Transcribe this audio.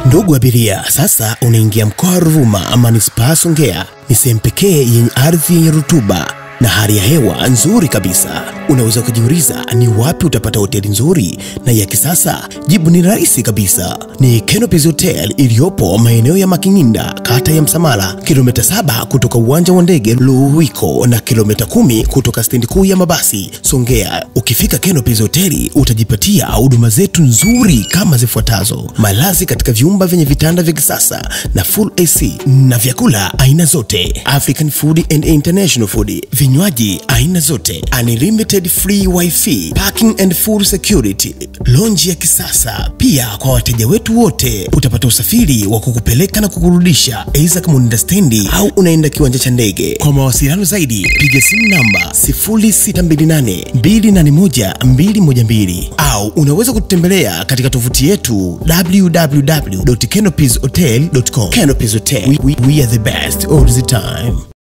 Ndugu abiria, sasa unaingia mkoa wa Ruvuma, manispaa Songea. Ni sehemu pekee yenye ardhi yenye rutuba na hali ya hewa nzuri kabisa. Unaweza kujiuliza ni wapi utapata hoteli nzuri na ya kisasa? Jibu ni rahisi kabisa. Ni Canopies Hotel iliyopo maeneo ya Inda, kata ya Msamala, kilomita 7 kutoka uwanja wa ndege Ruvuma na kilomita 10 kutoka stendi kuu ya mabasi Songea. Ukifika Canopies Hotel utajipatia huduma zetu nzuri kama zifuatazo: malazi katika vyumba vyenye vitanda vya kisasa na full AC, na vyakula aina zote, African food and international food, vinywaji aina zote, unlimited free wifi, parking and full security, lounge ya kisasa. Pia kwa wateja wetu wote utapata usafiri wa kukupeleka na kukurudisha, aidha kama unaenda stendi au unaenda kiwanja cha ndege. Kwa mawasiliano zaidi piga simu namba 0628281212 au unaweza kututembelea katika tovuti yetu www.canopieshotel.com. Canopies Hotel, we are the best all the time.